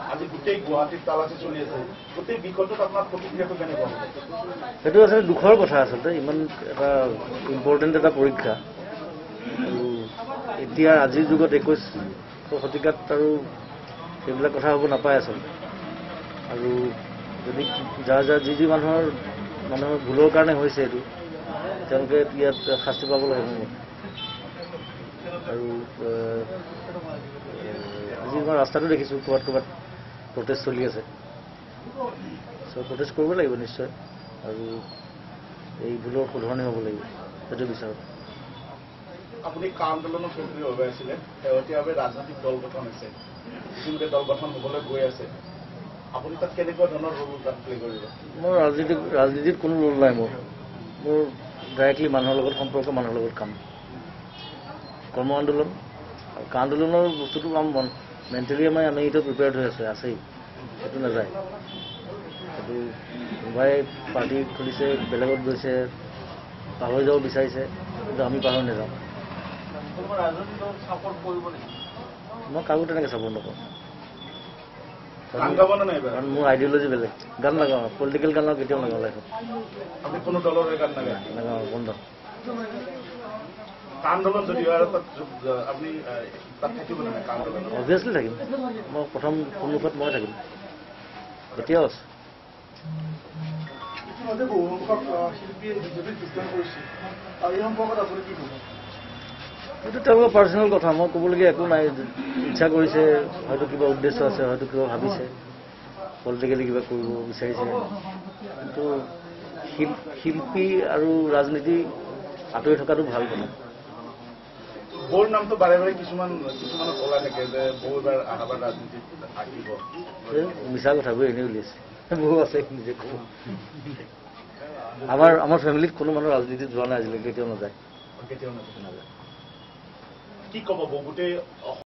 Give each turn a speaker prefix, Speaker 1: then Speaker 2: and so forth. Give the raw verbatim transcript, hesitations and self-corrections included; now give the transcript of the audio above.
Speaker 1: আজি গোটেই গুৱাহাটীত তালাচী চলি আছে গোটেই বিষয়টোত আপোনাৰ প্ৰতিক্ৰিয়াটো কেনেকুৱা হ'ব?
Speaker 2: সেইটো আচলতে দুখৰ কথা আচলতে ইমান এটা ইম্পৰ্টেণ্ট এটা পৰীক্ষা আৰু এতিয়া আজিৰ যুগত একৈছ শতিকাত আৰু সেইবিলাক কথা হ'ব নাপায় আচলতে আৰু যদি যাৰ যাৰ যি যি মানুহৰ মানুহৰ ভুলৰ কাৰণে হৈছে এইটো তেওঁলোকে ইয়াত শাস্তি পাব লাগে মোৰ মতে আৰু আজি মই ৰাস্তাটো দেখিছোঁ ক'ৰবাত ক'ৰবাত প্ৰটেষ্ট চলি আছে চ' প্ৰটেষ্ট কৰিব লাগিব নিশ্চয় আৰু এই ভুলৰ শুধৰণি হ'ব লাগিব সেইটো বিচাৰোঁ।
Speaker 1: আপুনি কা আন্দোলনৰ সক্ৰিয়ভাৱে আছিলে শেহতীয়াভাৱে ৰাজনৈতিক দল গঠন হৈছে ইতিমধ্যে দল গঠন হ'বলৈ গৈ আছে আপুনি তাত কেনেকুৱা ধৰণৰ ৰোল তাত প্লে কৰিব?
Speaker 2: মোৰ ৰাজনীতিক ৰাজনীতিত কোনো ৰোল নাই মোৰ মোৰ ডাইৰেক্টলি মানুহৰ লগত সম্পৰ্ক মানুহৰ লগত কাম কৰ্ম আন্দোলন আৰু কা আন্দোলনৰ বস্তুটো কাম মন মেণ্টেলি আমাৰ আমি এতিয়া প্ৰিপেয়াৰ্ড হৈ আছে আছেই সেইটো নাযায় সেইটো কোনোবাই পাৰ্টি খুলিছে বেলেগত গৈছে পাহৰি যাব বিচাৰিছে কিন্তু আমি পাহৰি নাযাওঁ। মই কাকো তেনেকৈ চাপৰ্ট নকৰোঁ কাৰণ মোৰ আইডিঅলজি বেলেগ গান নাগাওঁ পলিটিকেল গান নাগাওঁ কেতিয়াও নাগাওঁ লাইফত
Speaker 1: আপুনি কোনো দলৰ গান নাগায়?
Speaker 2: নাগাওঁ বন্ধ।
Speaker 1: আন্দোলন যদি হয় তাত আপুনি তাত থাকিব নে আন্দোলন?
Speaker 2: অভিয়াছলি থাকিম মই প্ৰথম সন্মুখত মই থাকিম এতিয়াও আছোঁ। এইটো তেওঁলোকৰ পাৰ্চনেল কথা মই ক'বলগীয়া একো নাই ইচ্ছা কৰিছে হয়তো কিবা উদ্দেশ্য আছে হয়তো কিবা ভাবিছে পলিটিকেলি কিবা কৰিব বিচাৰিছে কিন্তু শিল্পী আৰু ৰাজনীতি আঁতৰি থকাটো ভাল কথা।
Speaker 1: বৌৰ নামটো বাৰে বাৰে কিছুমান কিছুমানত ওলাই থাকে যে বৌ এবাৰ আহাবাৰ ৰাজনীতিত আহিব
Speaker 2: মিছা কথাবোৰ এনেই উলিয়াইছে বৌ আছে নিজে ক'ব আমাৰ আমাৰ ফেমিলিত কোনো মানুহ ৰাজনীতিত যোৱা নাই আজিলৈকে কেতিয়াও নাযায়
Speaker 1: কেতিয়াও নাযায় কি ক'ব বৌ গোটেই